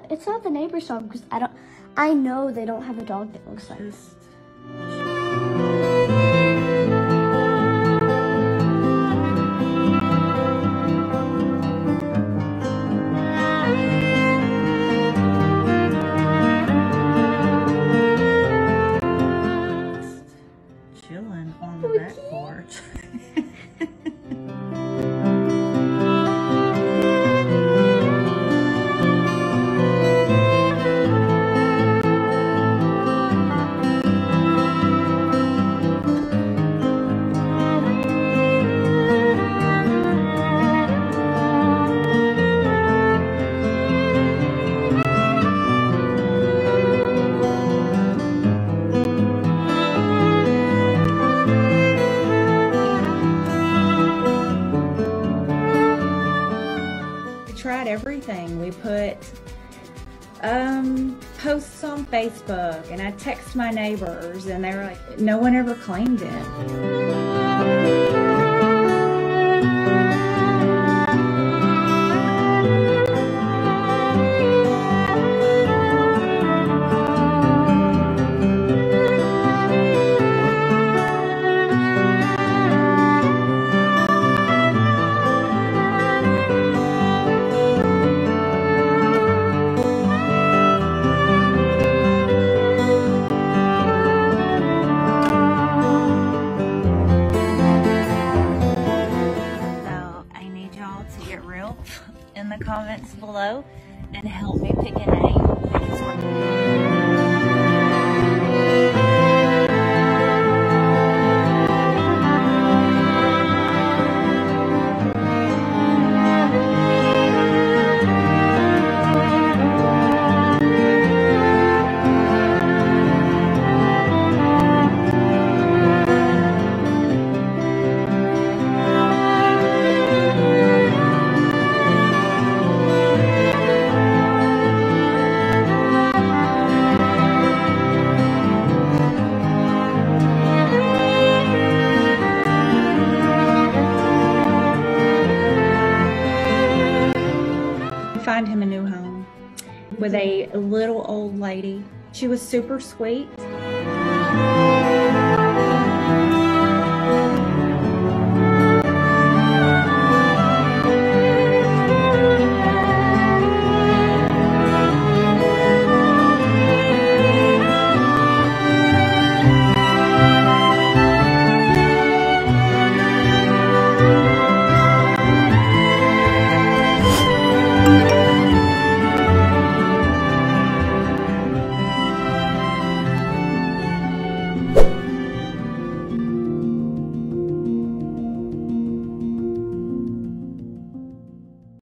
It's not the neighbor's dog because I know they don't have a dog that looks like this. Chilling on the back porch. Tried everything. We put posts on Facebook, and I text my neighbors, and they were like, no one ever claimed it. To get real in the comments below and help me pick a name. Find him a new home with a little old lady. She was super sweet.